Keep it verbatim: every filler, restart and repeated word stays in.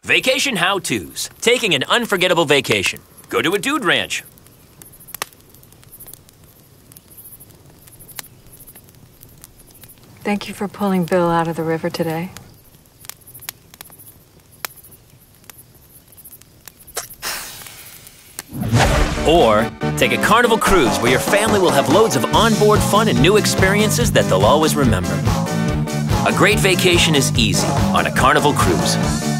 Vacation how-tos. Taking an unforgettable vacation. Go to a dude ranch. Thank you for pulling Bill out of the river today. Or take a Carnival Cruise where your family will have loads of onboard fun and new experiences that they'll always remember. A great vacation is easy on a Carnival Cruise.